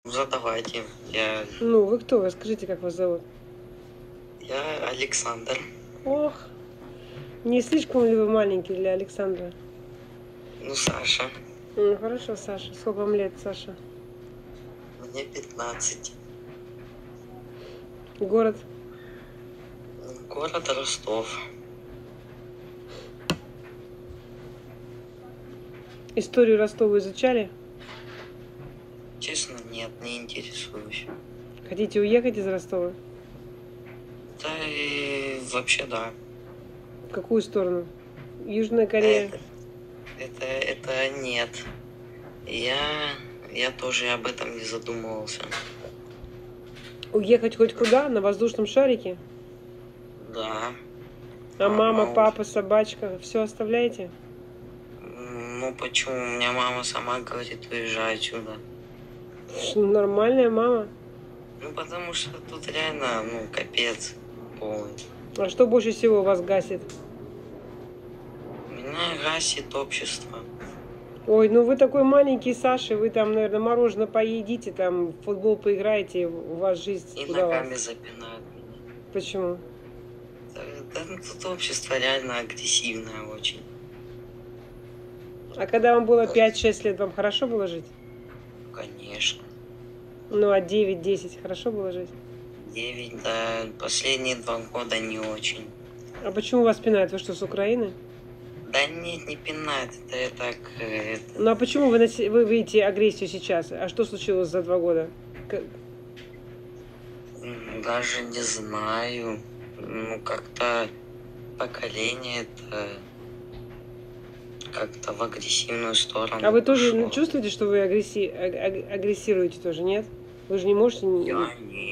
Задавайте. Ну, вы кто? Расскажите, как вас зовут. Я Александр. Ох, не слишком ли вы маленький для Александра? Ну, Саша. Ну, хорошо, Саша. Сколько вам лет, Саша? Мне 15. Город? Город Ростов. Историю Ростова изучали? Честно, нет, не интересуюсь. Хотите уехать из Ростова? Да и вообще да. В какую сторону? Южная Корея? Это нет. Я тоже об этом не задумывался. Уехать хоть куда? На воздушном шарике? Да. А мама, папа, собачка, все оставляете? Ну почему? У меня мама сама говорит, уезжай отсюда. Нормальная мама. Ну потому что тут реально, капец полный. А что больше всего вас гасит? Меня гасит общество. Ой, ну вы такой маленький, Саша, вы там, наверное, мороженое поедите, там в футбол поиграете, у вас жизнь И куда ногами вас? запинают меня. Почему? Тут общество реально агрессивное очень. А когда вам было 5-6 лет, вам хорошо было жить? Конечно. Ну, а 9-10 хорошо было жить? 9, да, последние 2 года не очень. А почему вас пинают? Вы что, с Украины? Да нет, не пинать, это я так... Ну, а почему вы видите агрессию сейчас? А что случилось за 2 года? Даже не знаю. Ну, как-то поколение это как-то в агрессивную сторону. А вы тоже пошло. чувствуете, что вы агрессируете тоже, нет? Вы же не можете... Я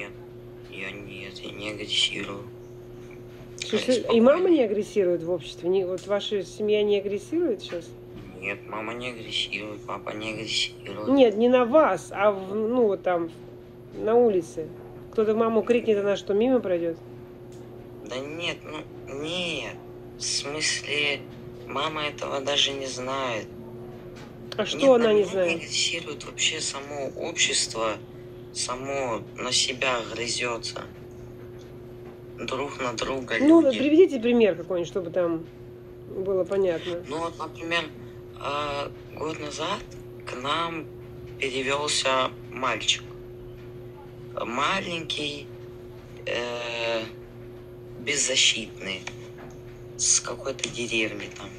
не агрессирую. И мама не агрессирует в обществе? Вот ваша семья не агрессирует сейчас? Нет, мама не агрессирует, папа не агрессирует. Нет, не на вас, а вот там, на улице. Кто-то маму крикнет, она что, мимо пройдет? Да нет, нет. В смысле, мама этого даже не знает. А что она не Не знает? агрессирует вообще само общество, само на себя грызется. Друг на друга Ну, люди. приведите пример какой-нибудь, чтобы там было понятно. Ну вот, например, год назад к нам перевелся мальчик. Маленький, беззащитный, с какой-то деревни там.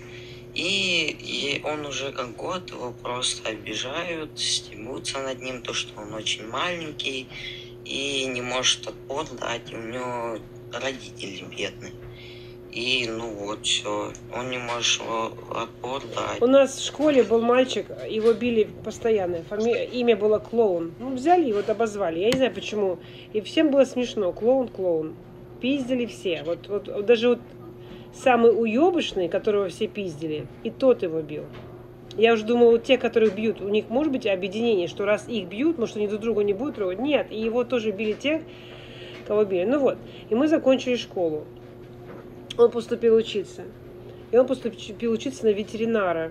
И он уже как год, его просто обижают, стебутся над ним, то, что он очень маленький и не может отпор дать, и у него родители бедные. И вот все, он не может отпор дать. У нас в школе был мальчик, его били постоянно. Имя было Клоун. Ну, взяли его, обозвали. Я не знаю почему. И всем было смешно. Клоун. Пиздили все. Вот даже самый уебышный, которого все пиздили, и тот его бил. Я уже думала, вот те, которых бьют, у них может быть объединение, что раз их бьют, может, они друг друга не будут трогать. Нет, и его тоже били те, кого били. Ну вот, и мы закончили школу. Он поступил учиться. И он поступил учиться на ветеринара.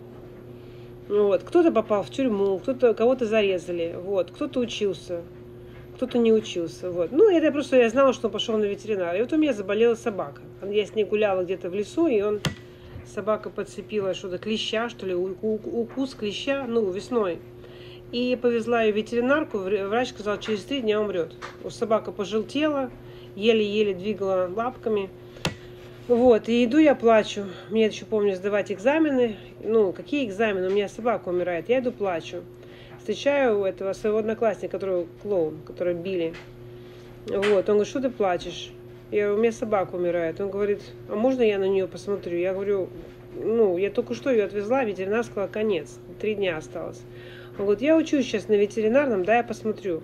Вот. Кто-то попал в тюрьму, кого-то зарезали, вот. Кто-то учился, кто-то не учился. Вот. Ну, это я знала, что он пошел на ветеринара. И вот у меня заболела собака. Я с ней гуляла где-то в лесу, и собака подцепила что-то, клеща, что ли, укус клеща, весной. И повезла ее в ветеринарку, врач сказал, через 3 дня умрет. Собака пожелтела, еле-еле двигала лапками. Вот, и иду я плачу. Мне еще помню сдавать экзамены. Какие экзамены? У меня собака умирает. Я иду плачу. Встречаю этого своего одноклассника, который клоун, которого били. Вот, он говорит, что ты плачешь? Я говорю, у меня собака умирает. Он говорит, а можно я на нее посмотрю? Я говорю, я только что ее отвезла, ветеринар сказал, конец. 3 дня осталось. Он говорит, я учусь сейчас на ветеринарном, да, я посмотрю.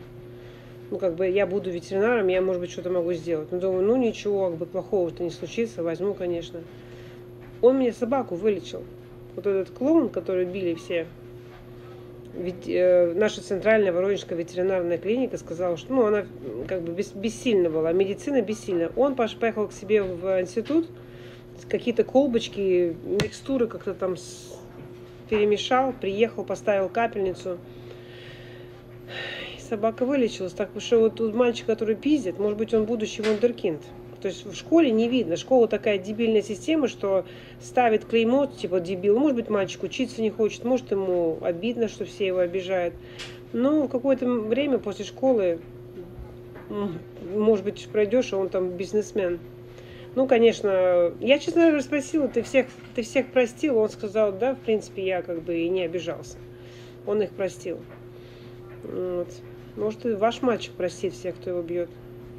Я буду ветеринаром, я, может быть, что-то могу сделать. Думаю, ничего, плохого-то не случится, возьму, конечно. Он мне собаку вылечил. Вот этот клоун, который били все. Ведь наша центральная Воронежская ветеринарная клиника сказала, что она бессильна была, медицина бессильна. Он поехал к себе в институт, какие-то колбочки, микстуры как-то там перемешал, приехал, поставил капельницу. собака вылечилась. Так что вот тут мальчик, который пиздит, может быть, он будущий вундеркинд. То есть в школе не видно. Школа такая дебильная система, что ставит клеймо, типа дебил. Может быть, мальчик учиться не хочет, может, ему обидно, что все его обижают. Но в какое-то время после школы, может быть, пройдешь, а он там бизнесмен. Ну, конечно, я, честно говоря, спросила, ты всех простил? Он сказал, да, в принципе, я как бы и не обижался. Он их простил. Вот. Может, и ваш мальчик простит всех, кто его бьет.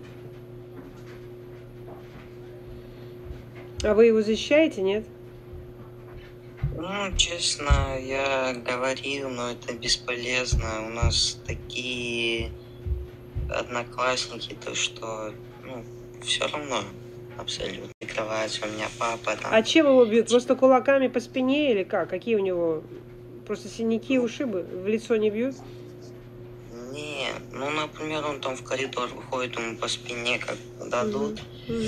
А вы его защищаете, нет? Ну, честно, я говорил, но это бесполезно. У нас такие одноклассники, то что, ну, все равно абсолютно прикрывается. У меня папа там. А чем его бьют? Просто кулаками по спине или как? Какие у него? Просто синяки, ушибы? В лицо не бьют? Не, ну, например, он там в коридор выходит, ему по спине как дадут.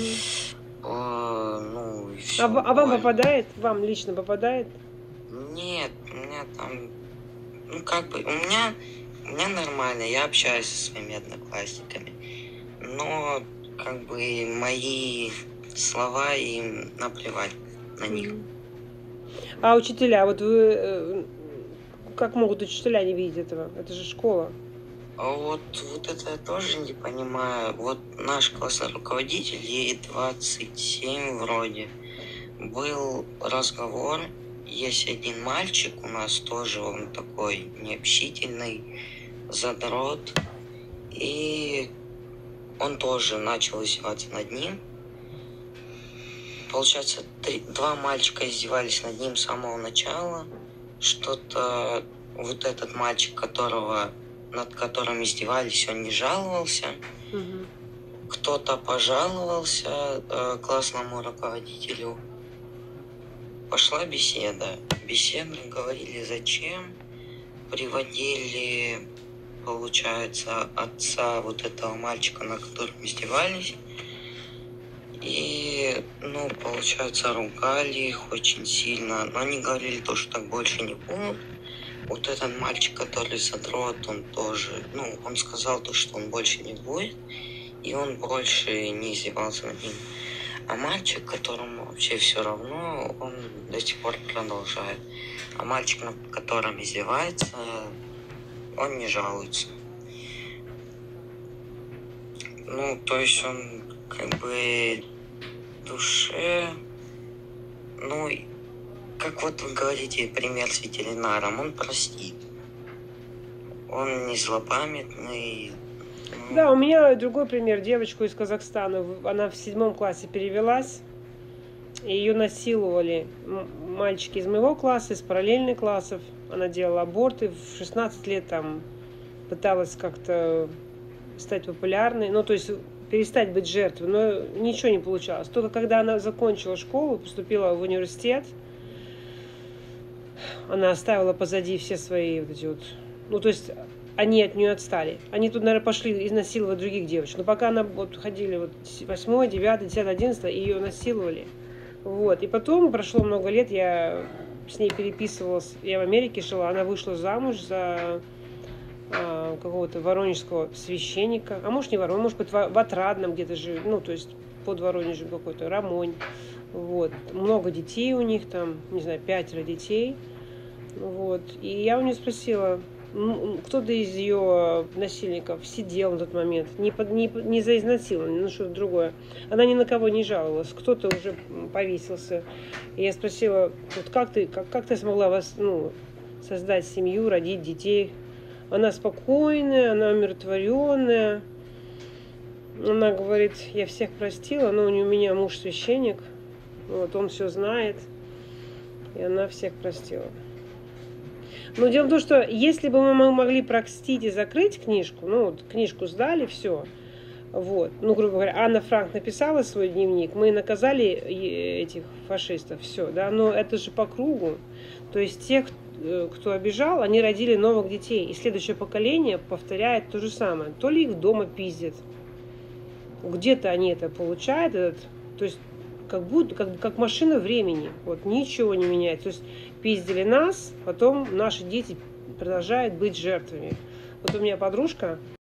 Ну, и все. А вам попадает? Вам лично попадает? Нет, у меня там, ну, как бы, у меня нормально, я общаюсь со своими одноклассниками, но, как бы, мои слова им наплевать на них. А учителя, вот вы, как могут учителя не видеть этого? Это же школа. А вот это я тоже не понимаю. Вот наш классный руководитель, ей 27 вроде, был разговор, есть один мальчик у нас тоже, он такой необщительный, задрот, и он тоже начал издеваться над ним. Получается, два мальчика издевались над ним с самого начала. Что-то вот этот мальчик, над которым издевались, он не жаловался. Кто-то пожаловался классному руководителю. Пошла беседа. Беседы говорили, зачем. Приводили, получается, отца вот этого мальчика, на котором издевались. И, ну, получается, ругали их очень сильно. Но они говорили то, что так больше не будет. Вот этот мальчик, который задрот, он тоже, ну, он сказал то, что он больше не будет, и он больше не издевался над ним. А мальчик, которому вообще все равно, он до сих пор продолжает. А мальчик, над которым издевается, он не жалуется. Ну, то есть он как бы в душе, ну, как вот вы говорите, пример с ветеринаром, он простит. Он не злопамятный. Да, у меня другой пример. Девочку из Казахстана. Она в 7 классе перевелась. И ее насиловали мальчики из моего класса, из параллельных классов. Она делала аборты. В 16 лет там пыталась как-то стать популярной. Ну, то есть перестать быть жертвой. Но ничего не получалось. Только когда она закончила школу, поступила в университет, она оставила позади все свои вот эти вот... Ну, то есть они от нее отстали. Они тут, наверное, пошли изнасиловать других девочек. Но пока она вот ходили вот 8, 9, 10, 11, ее насиловали. Вот. И потом прошло много лет, я с ней переписывалась. Я в Америке жила, она вышла замуж за какого-то воронежского священника. А может, не Воронеж, может быть, в Отрадном где-то жили. Ну, то есть под Воронежем какой-то, Рамонь. Вот. Много детей у них там, не знаю, 5 детей. Вот. И я у нее спросила, кто-то из ее насильников сидел на тот момент, не за изнасилование, но что-то другое. Она ни на кого не жаловалась, кто-то уже повесился. И я спросила, вот как ты смогла создать семью, родить детей? Она спокойная, она умиротворенная. Она говорит, я всех простила, но у меня муж священник, вот, он все знает, и она всех простила. Но дело в том, что если бы мы могли простить и закрыть книжку, ну, вот, книжку сдали, все, вот, ну, грубо говоря, Анна Франк написала свой дневник, мы наказали этих фашистов, все, да, но это же по кругу, то есть тех, кто обижал, они родили новых детей, и следующее поколение повторяет то же самое, то ли их дома пиздят, где-то они это получают, то есть как будто как машина времени, вот ничего не меняется. То есть пиздили нас, потом наши дети продолжают быть жертвами. Вот у меня подружка,